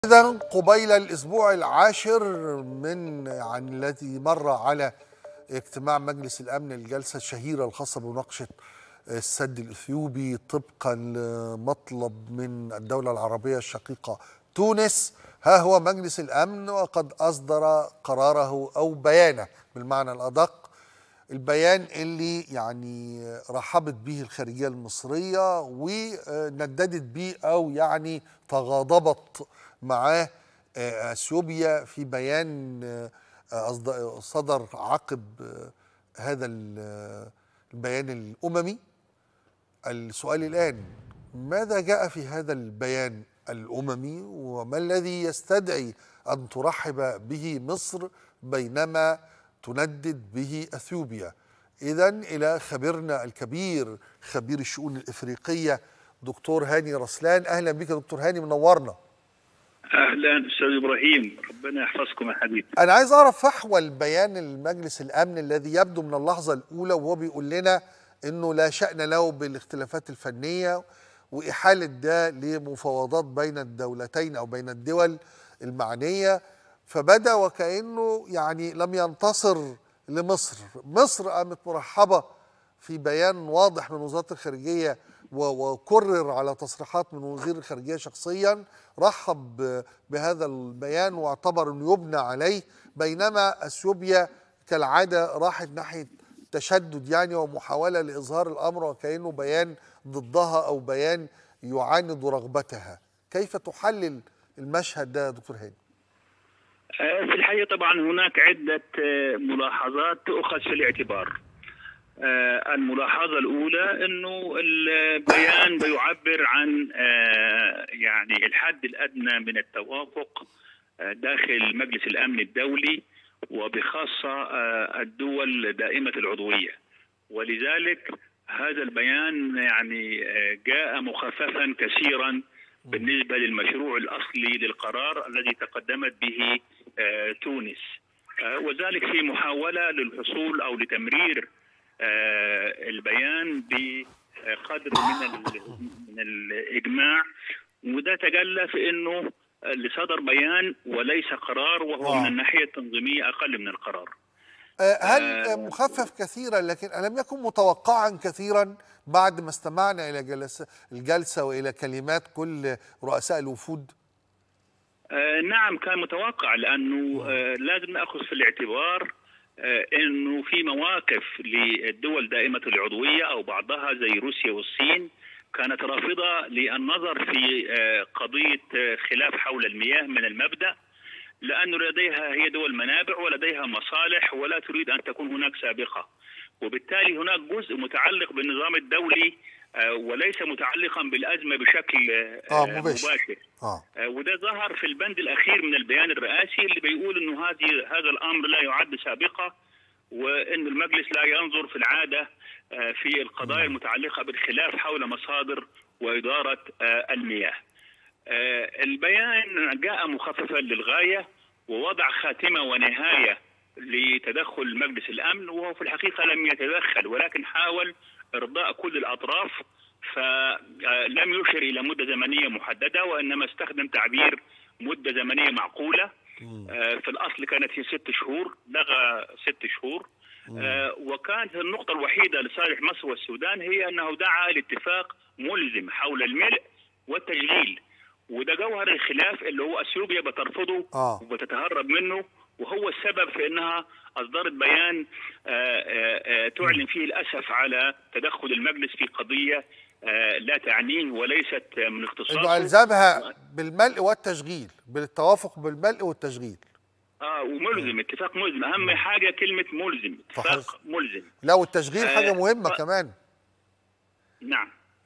إذن قبيل الأسبوع العاشر عن الذي مر على اجتماع مجلس الأمن الجلسة الشهيرة الخاصة بمناقشة السد الإثيوبي طبقا لمطلب من الدولة العربية الشقيقة تونس. ها هو مجلس الأمن وقد أصدر قراره أو بيانه بالمعنى الأدق، البيان اللي رحبت به الخارجية المصرية ونددت به أو تغاضبت معاه اثيوبيا في بيان صدر عقب هذا البيان الأممي. السؤال الآن: ماذا جاء في هذا البيان الأممي وما الذي يستدعي أن ترحب به مصر بينما تندد به اثيوبيا؟ إذن إلى خبيرنا الكبير خبير الشؤون الإفريقية دكتور هاني رسلان. أهلا بك دكتور هاني، منورنا. اهلا استاذ ابراهيم، ربنا يحفظكم يا حبيبي. انا عايز اعرف فحوى البيان المجلس الامن الذي يبدو من اللحظه الاولى وهو بيقول لنا انه لا شأن له بالاختلافات الفنيه واحاله ده لمفاوضات بين الدولتين او بين الدول المعنيه، فبدا وكانه لم ينتصر لمصر. مصر قامت مرحبه في بيان واضح من وزاره الخارجيه وكرر على تصريحات من وزير الخارجية شخصيا، رحب بهذا البيان واعتبر أنه يبنى عليه، بينما اثيوبيا كالعادة راحت ناحية تشدد ومحاولة لإظهار الأمر وكأنه بيان ضدها أو بيان يعاند رغبتها. كيف تحلل المشهد ده دكتور هاني؟ في الحقيقة طبعا هناك عدة ملاحظات تؤخذ في الاعتبار. الملاحظة الأولى أنه البيان بيعبر عن الحد الأدنى من التوافق داخل مجلس الأمن الدولي وبخاصة الدول دائمة العضوية، ولذلك هذا البيان جاء مخففا كثيرا بالنسبة للمشروع الأصلي للقرار الذي تقدمت به تونس، وذلك في محاولة للحصول أو لتمرير البيان بقدر من الإجماع، وده تجلى في أنه اللي صدر بيان وليس قرار، وهو من الناحية التنظيمية أقل من القرار. هل مخفف كثيرا لكن ألم يكن متوقعا كثيرا بعد ما استمعنا إلى الجلسة وإلى كلمات كل رؤساء الوفود؟ نعم كان متوقع، لأنه لازم نأخذ في الاعتبار انه في مواقف للدول دائمة العضوية او بعضها زي روسيا والصين كانت رافضة للنظر في قضية خلاف حول المياه من المبدأ، لأنه لديها هي دول منابع ولديها مصالح ولا تريد أن تكون هناك سابقة، وبالتالي هناك جزء متعلق بالنظام الدولي وليس متعلقا بالأزمة بشكل مباشر. وده ظهر في البند الأخير من البيان الرئاسي اللي بيقول أنه هذا الأمر لا يعد سابقة، وأن المجلس لا ينظر في العادة في القضايا المتعلقة بالخلاف حول مصادر وإدارة المياه. البيان جاء مخففا للغاية ووضع خاتمة ونهاية لتدخل مجلس الأمن، وهو في الحقيقة لم يتدخل ولكن حاول إرضاء كل الأطراف، فلم يشر إلى مدة زمنية محددة وإنما استخدم تعبير مدة زمنية معقولة. في الأصل كانت هي 6 شهور، لغى 6 شهور. وكانت النقطة الوحيدة لصالح مصر والسودان هي أنه دعا لاتفاق ملزم حول الملء والتشغيل، وده جوهر الخلاف اللي هو اثيوبيا بترفضه وبتتهرب منه، وهو السبب في انها اصدرت بيان تعلن فيه الاسف على تدخل المجلس في قضيه لا تعنيه وليست من اختصاصه. انه الزمها بالملء والتشغيل، بالتوافق بالملء والتشغيل. وملزم، اتفاق ملزم، اهم حاجه كلمه ملزم، اتفاق ملزم. لا والتشغيل حاجه مهمه كمان. نعم.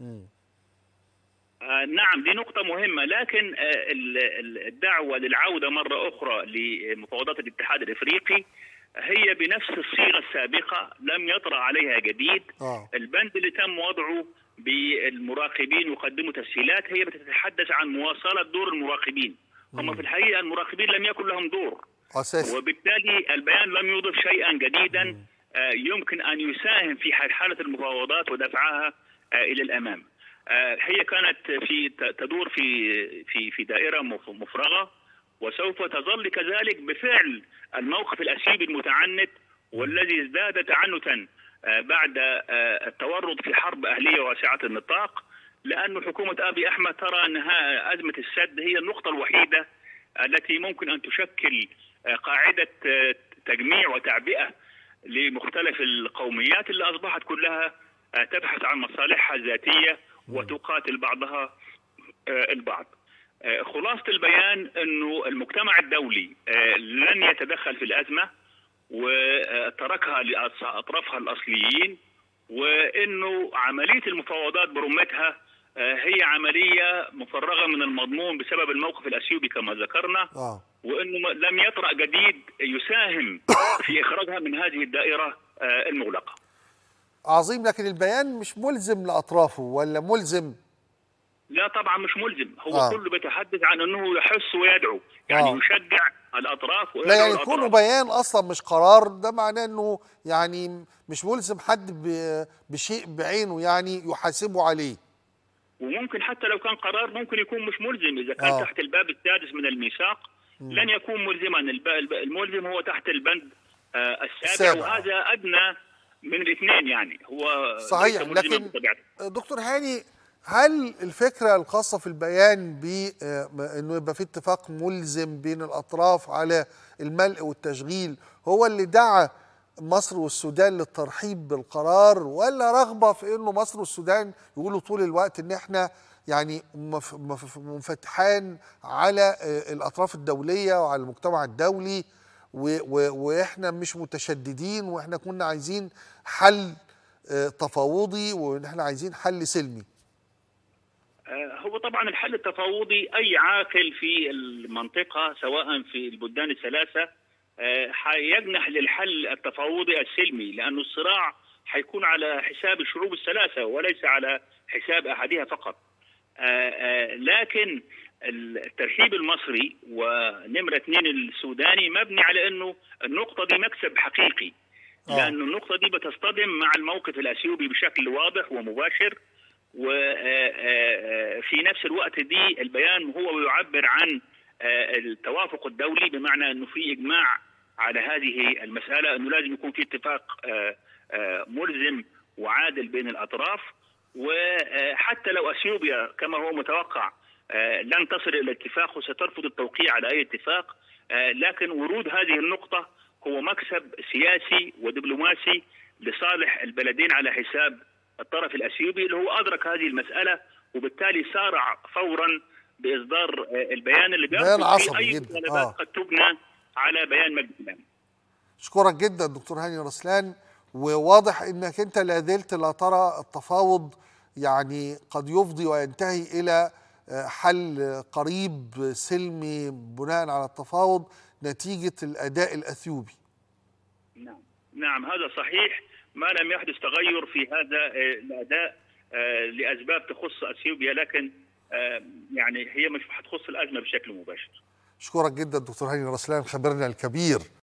نعم دي نقطة مهمة، لكن الدعوة للعودة مرة أخرى لمفاوضات الاتحاد الإفريقي هي بنفس الصيغة السابقة، لم يطرأ عليها جديد. البند اللي تم وضعه بالمراقبين وقدموا تسهيلات هي بتتحدث عن مواصلة دور المراقبين. هم في الحقيقة المراقبين لم يكن لهم دور أساسي، وبالتالي البيان لم يضف شيئا جديدا يمكن أن يساهم في حالة المفاوضات ودفعها إلى الأمام. هي كانت تدور في دائرة مفرغة، وسوف تظل كذلك بفعل الموقف الأثيوبي المتعنت والذي ازداد تعنتا بعد التورط في حرب أهلية واسعة النطاق، لأن حكومة أبي أحمد ترى أن أزمة السد هي النقطة الوحيدة التي ممكن أن تشكل قاعدة تجميع وتعبئة لمختلف القوميات اللي أصبحت كلها تبحث عن مصالحها الذاتية وتقاتل بعضها البعض. خلاصة البيان أنه المجتمع الدولي لن يتدخل في الأزمة وتركها لأطرافها الأصليين، وأنه عملية المفاوضات برمتها هي عملية مفرغة من المضمون بسبب الموقف الأثيوبي كما ذكرنا، وأنه لم يطرأ جديد يساهم في إخراجها من هذه الدائرة المغلقة. عظيم، لكن البيان مش ملزم لأطرافه ولا ملزم؟ لا طبعا مش ملزم، هو كله بيتحدث عن أنه يحث ويدعو، يعني يشجع الأطراف ويدعو. لا يعني يكون بيان أصلا مش قرار، ده معناه أنه يعني مش ملزم حد بشيء بعينه يعني يحاسبه عليه. وممكن حتى لو كان قرار ممكن يكون مش ملزم إذا كان تحت الباب السادس من الميثاق لن يكون ملزما. الملزم هو تحت البند السابع، وهذا أدنى من الاثنين، يعني هو صحيح. لكن دكتور هاني، هل الفكرة الخاصة في البيان بأنه يبقى في اتفاق ملزم بين الأطراف على الملء والتشغيل هو اللي دعا مصر والسودان للترحيب بالقرار، ولا رغبة في أنه مصر والسودان يقولوا طول الوقت أن احنا يعني منفتحان على الأطراف الدولية وعلى المجتمع الدولي واحنا مش متشددين، واحنا كنا عايزين حل تفاوضي واحنا عايزين حل سلمي؟ هو طبعا الحل التفاوضي اي عاقل في المنطقه سواء في البلدان الثلاثه حيجنح للحل التفاوضي السلمي، لانه الصراع حيكون على حساب الشعوب الثلاثه وليس على حساب احدها فقط. لكن الترحيب المصري ونمرة 2 السوداني مبني على أنه النقطة دي مكسب حقيقي، لأن النقطة دي بتصطدم مع الموقف الأثيوبي بشكل واضح ومباشر، وفي نفس الوقت دي البيان هو يعبر عن التوافق الدولي، بمعنى أنه في إجماع على هذه المسألة، أنه لازم يكون في اتفاق ملزم وعادل بين الأطراف. وحتى لو أثيوبيا كما هو متوقع لن تصل إلى اتفاق وسترفض التوقيع على أي اتفاق، لكن ورود هذه النقطة هو مكسب سياسي ودبلوماسي لصالح البلدين على حساب الطرف الأثيوبي اللي هو أدرك هذه المسألة، وبالتالي سارع فورا بإصدار البيان اللي بيرفض فيه أي مطالبات قد تبنى على بيان مجلس الأمن. أشكرك جدا دكتور هاني رسلان، وواضح أنك أنت لا زلت لا ترى التفاوض يعني قد يفضي وينتهي إلى حل قريب سلمي بناء على التفاوض نتيجة الأداء الأثيوبي. نعم هذا صحيح، ما لم يحدث تغير في هذا الأداء لأسباب تخص أثيوبيا، لكن يعني هي مش هتخص الأزمة بشكل مباشر. أشكرك جدا دكتور هاني رسلان، خبرنا الكبير.